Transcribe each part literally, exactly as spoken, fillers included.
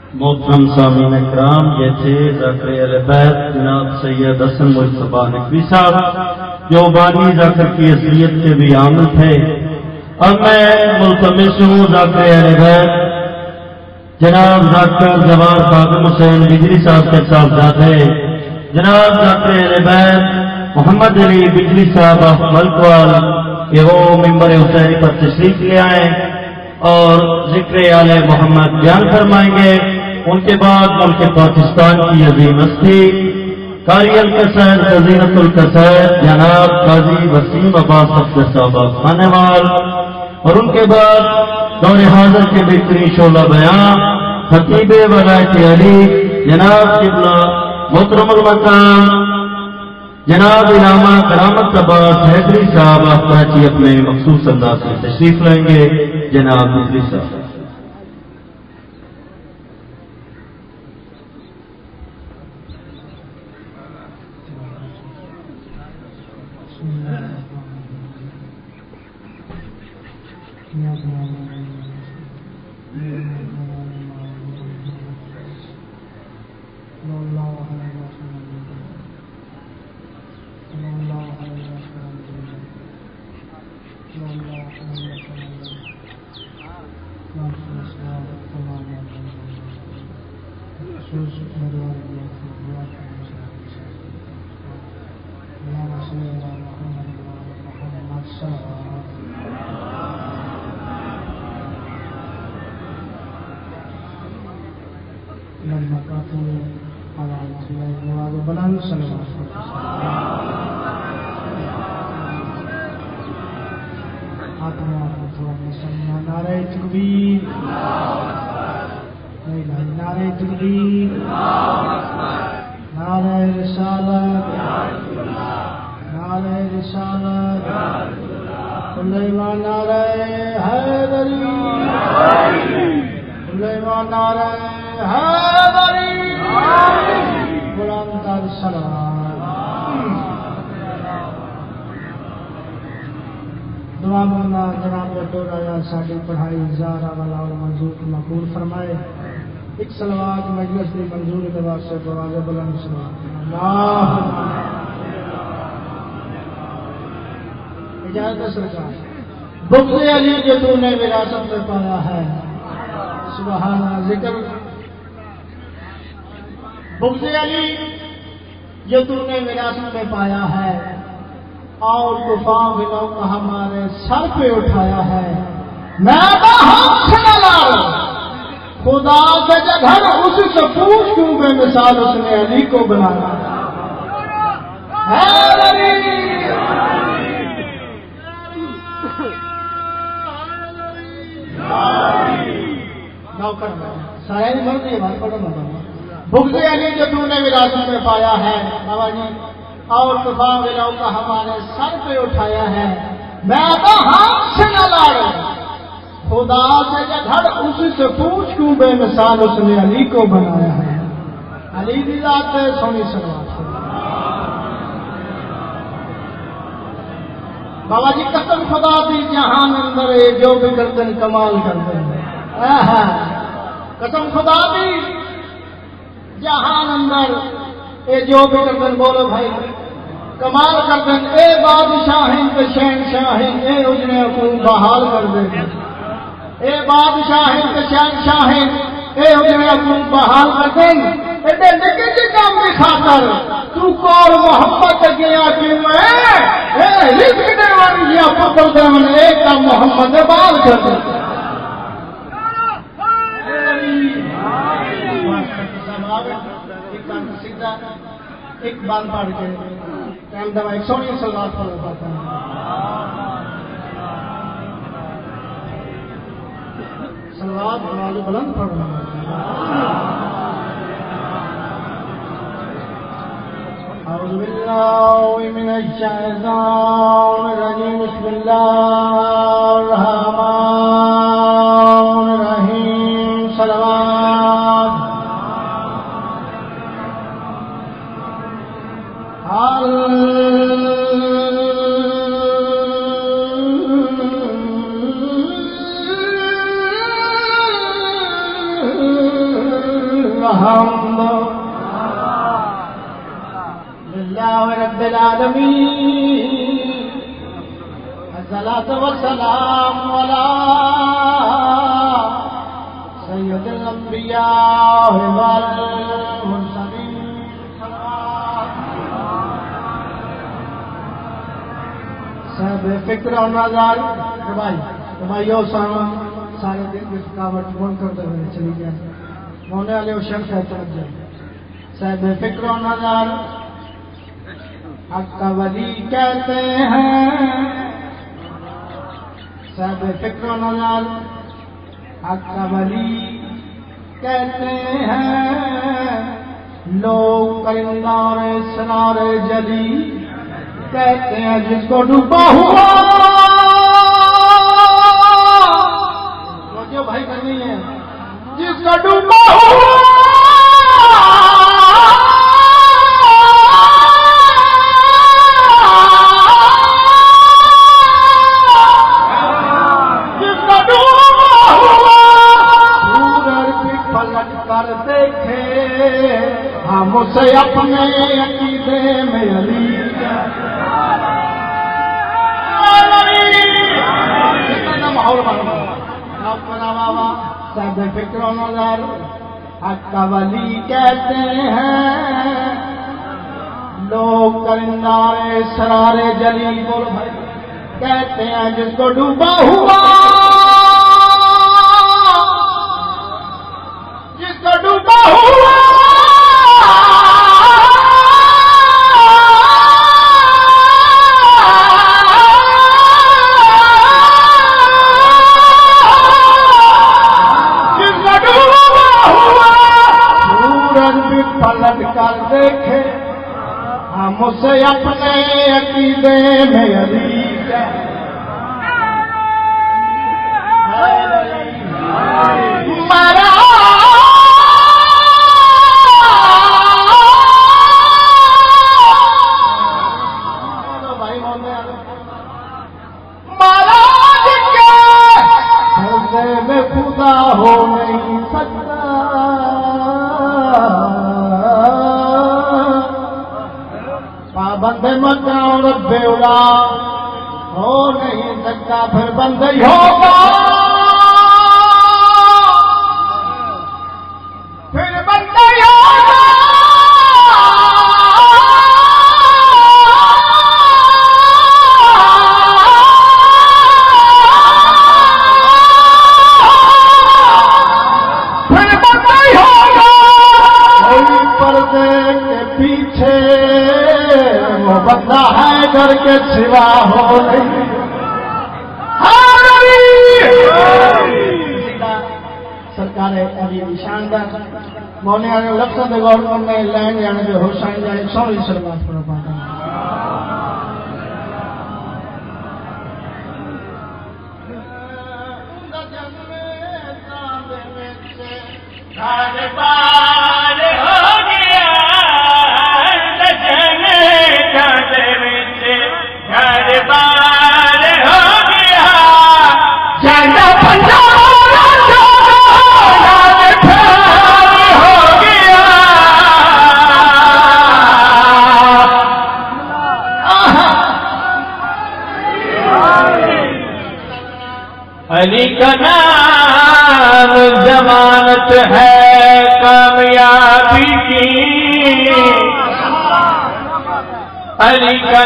محترم سامعین اکرام، یہ تھے ذاکر اہل بیت جناب سید حسن مجتبیٰ نقوی صاحب جو بانی ذاکر کی اصلیت کے بھی عامل تھے۔ اب میں ملتمس ہوں ذاکر اہل بیت جناب ذاکر جوار خادم حسین بجلی صاحب کے صاحبزادے جناب ذاکر اہل بیت محمد علی بجلی صاحب آف ملکوال کہ وہ ممبر حسینی پر تشریف لے آئیں اور ذکر آل محمد بیان فرمائیں گے۔ ان کے بعد ملک پاکستان کی عظیم ہستی قاری القصائد خزینۃ القصائد جناب قاضی وسیم عباس افضل صاحب خانوال، اور ان کے بعد دور حاضر کے بہترین شعلہ بیان خطیب ولایت علی جناب قبلہ محترم المقام جناب علامہ کرامت عباس حیدری صاحب آپ کراچی اپنے مخصوص انداز میں تشریف لائیں گے۔ جناب بجلی صاحب پڑھائی زارہ والا اور منظور کی مقبول فرمائے۔ ایک صلوات مجلس کی منظوری کے واسطے دعا بلند صلوات اللہ اجازت سرکار۔ بغض علی جو تو نے وراثت میں پایا ہے، سبحان ذکر بغض علی جو تو نے وراثت میں پایا ہے اور طوفان بناؤ کا ہمارے سر پہ اٹھایا ہے، میں تو ہم سے نہ لار خدا کے جگہ اس سے پوچھ کیوں بے مثال اس نے علی کو بنایا ہے علی نوکر سارے مرد یہ بات پڑھو نہ بغض علی جو تو نے وراثت میں پایا ہے بابا جی اور طوفان بناؤ کا ہمارے سر پہ اٹھایا ہے، میں تو ہم سے نہ لار خدا سے گھر اس سے پوچھ کیوں بے مثال اس نے علی کو بنایا ہے۔ علی کی ذات ہے سونی سلوات بابا جی قسم خدا دی جہان اندر ہے جو بھی گردن کمال کرتے ہیں، قسم خدا دی جہان اندر اے جو بھی گردن بولو بھائی کمال کرتے ہیں، اے بادشاہیں کے شہنشاہیں اے اجنے اپنی بحال کر دیں، اے بادشاہیں کے شہنشاہیں اے اجنے اپنی بحال کر دیں، ایڈے نکے جی کام کی خاطر تو کور محبت گیا کہ میں اے رزق دیوانی جیا پتل دیون ایک کام محمد بال کر دیں۔ ایک بات پڑھ کے ٹائم دوا ایک سونی سلوات پڑھ پاتا ہے سلوات آواز بلند پڑھنا اعوذ باللہ من الشیطان الرجیم بسم اللہ الرحمن الرحیم صلوات الحمد للہ رب العالمین الصلاۃ والسلام علی سید الانبیاء والمرسلین صاحب فکر و نظر بھائی بھائی سارے دن کی تھکاوٹ فون کرتے ہوئے چلی جائے ہونے والے وہ شخص ہے چڑھ جائے صاحب فکر و نظر حق کا ولی کہتے ہیں صاحب فکر و نظر حق کا ولی کہتے ہیں لوگ کرندار سرار جلی کہتے ہیں جس کو ڈوبا ہوا جو بھائی کرنی ہے جس کا ڈوبا ہوا جس کا ڈوبا ہوا سورج بھی پلٹ کر دیکھے ہم اسے اپنے عقیدے میں علی ماحول بنا صاحب فکر و نظر حق کا ولی کہتے ہیں لوگ کرندار سرار جلی بول بھائی کہتے ہیں جس کو ڈوبا ہوا جس کو ڈوبا ہوا پلٹ کر دیکھے ہم اسے اپنے عقیدے میں علی مرا بھائی مہاراج کے حلقے میں خدا ہو نہیں سکتا بندے مکہ اور رب اولا ہو نہیں سکتا پھر بندے ہی ہوگا پھر بندے ہی ہوگا پھر بندے ہی ہوگا کوئی پردے کے پیچھے وہ بندہ ہے گھر کے سوا ہو نہیں سرکار علی شاندار مونے والے لفظوں کے غور کرنے لین جانے کے حسین جائے سوری سلوات پر پاتا علی کا نام ضمانت ہے کامیابی کی علی کا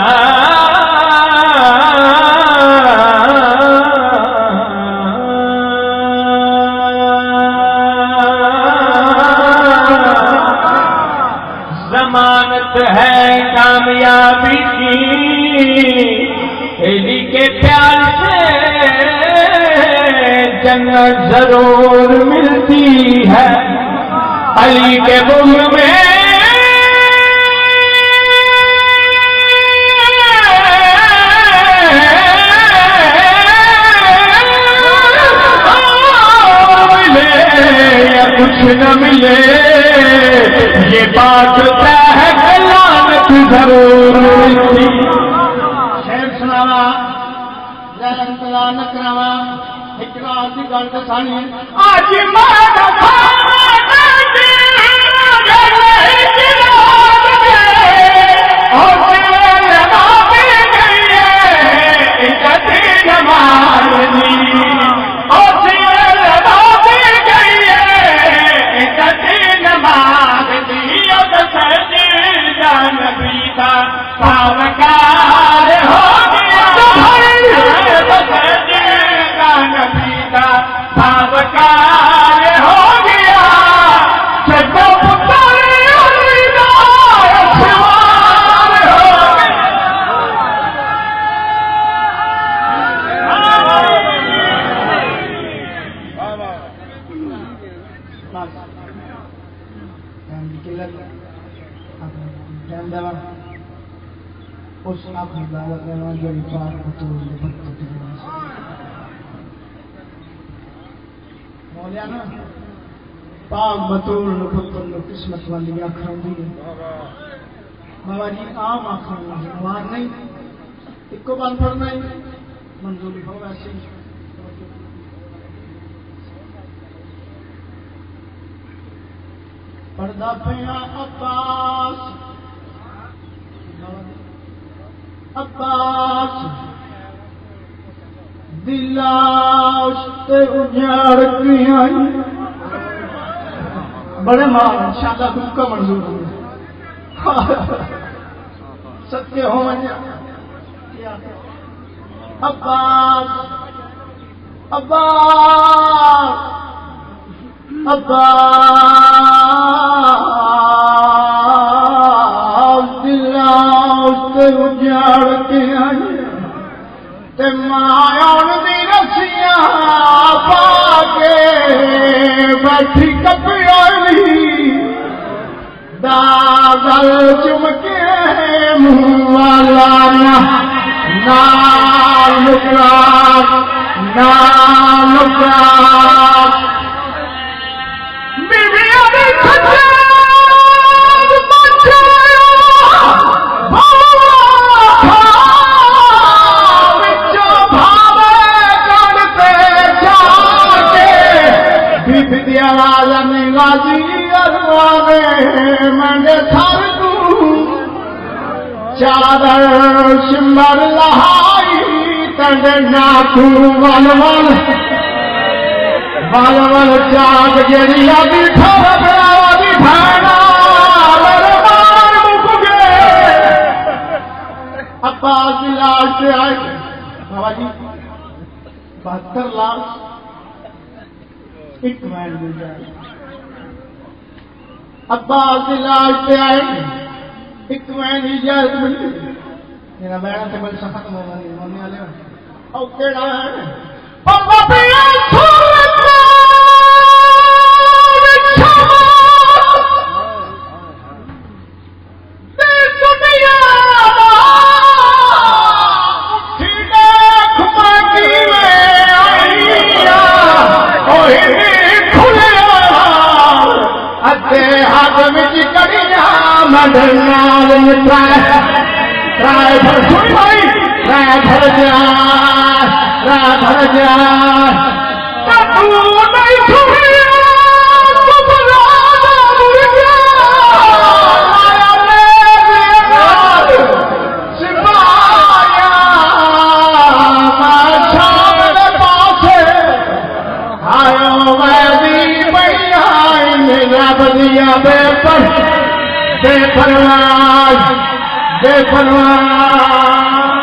نام ضمانت ہے کامیابی کی علی کے پیار سے جنت ضرور ملتی ہے علی کے بغض میں ملے یا کچھ نہ ملے یہ بات طے ہے کہ لعنت ضرور ملتی شعر سناوا ذرا نکراوا ایک رات کی گل دسانی آج میں ٹائم کی قلت ٹائم دیوا اس آپ کی دعوت دیوا جو پاک بطور لبت مولانا پاک بطور لبت قسمت والی آخر دی بابا جی عام آخر نوار نہیں ایک کو بات پڑھنا ہی منظوری ہو ویسے پردہ پیا عباس عباس دلاش تے اجاڑ کی آئی بڑے ماں انشاءاللہ خود کا منظور ہوئے ستیہ ہو منیا عباس عباس عباس دلاش تے اجاڑ کی آئی تے مایان دی رسیاں پاکے بیٹھی کپیالی داغل چمکے منہ والا نہ نکراک نہ نکراک بیوی ابھی کھچے بچے آواز میں غازی اروانے میں تھر تو چادر شمبر لہائی تنگ ناکو ول ول ول ول چاند جڑی ابھی تھر براوی بھینا لرمان مک گئے عباس کی لاش سے آئے بابا جی بہتر لاش ایک وین مل جائے عباس علاج پہ آئے ایک وین اجازت ملی میرا بیڑا سے بل سخت مومنی مومنی آلے او کیڑا ہے پاپا پیا سورت مدنال مٹرائے رائے بھر سن بھائی رائے بھر جا رائے بھر جا کتو نہیں سنیا تو برادا مرگا آیا میرے نال سپایا میں شام دے پاسے آیا میں بھی بھئی آئی میرا بدیا بے پر بے پرواز بے پرواز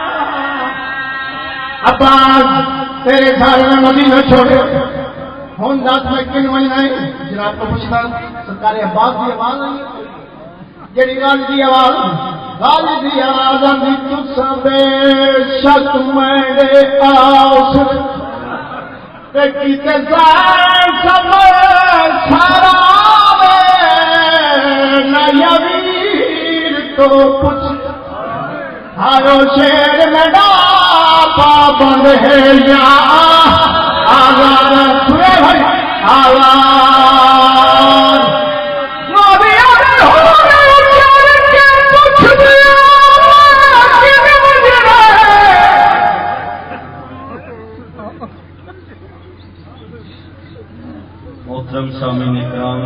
عباس تیرے گھر میں مدینہ چھوڑے ہون دات میں کن وہی نہیں جناب کو پوچھتا سرکاری عباس کی آواز نہیں جڑی غالی دی آواز غالی دی آواز اندھی تُسا بے شک میرے آس تے کیتے زائن سب سارا یویر تو پوچھ ہارو شیر میں ڈاپا بند ہے یا آزاد سنے بھائی آزاد نبی آنے ہونے اچھر کے پوچھ دیا کن مجھے رہے محترم سامعین اکرام